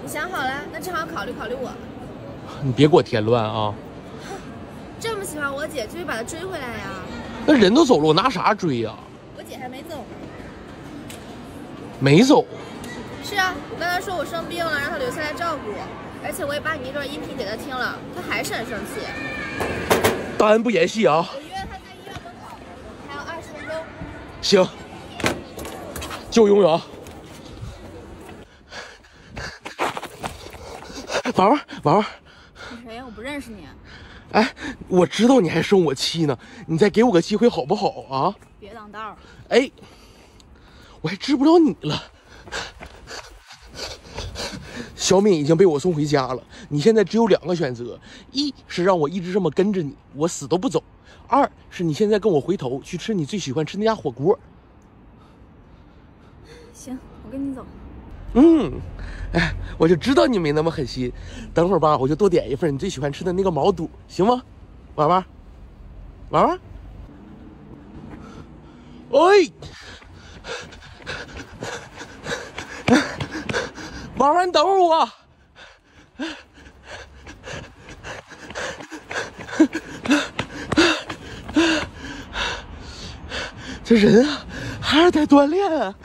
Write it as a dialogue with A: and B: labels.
A: 你想好了？那正好考虑考虑我。
B: 你别给我添乱啊！
A: 这么喜欢我姐，就会把她追回来呀。
B: 那人都走了，我拿啥追呀？
A: 我姐还没走。
B: 没走。
A: 是啊，我跟她说我生病了，让她留下来照顾我，而且我也把你那段音频给她听了，她还是很生气。
B: 大恩不言谢啊！
A: 我约她在医院门口，还有20分钟。
B: 行，救永远。玩玩玩玩。
A: 你谁呀？我不认识你。
B: 哎，我知道你还生我气呢，你再给我个机会好不好啊？
A: 别挡道。
B: 哎，我还治不了你了。小敏已经被我送回家了，你现在只有2个选择：一是让我一直这么跟着你，我死都不走；二是你现在跟我回头去吃你最喜欢吃那家火锅。
A: 行，我跟你走。
B: 哎，我就知道你没那么狠心。等会儿吧，我就多点一份你最喜欢吃的那个毛肚，行吗？玩玩，玩玩。哎，玩玩，等会儿我。这人啊，还是得锻炼啊。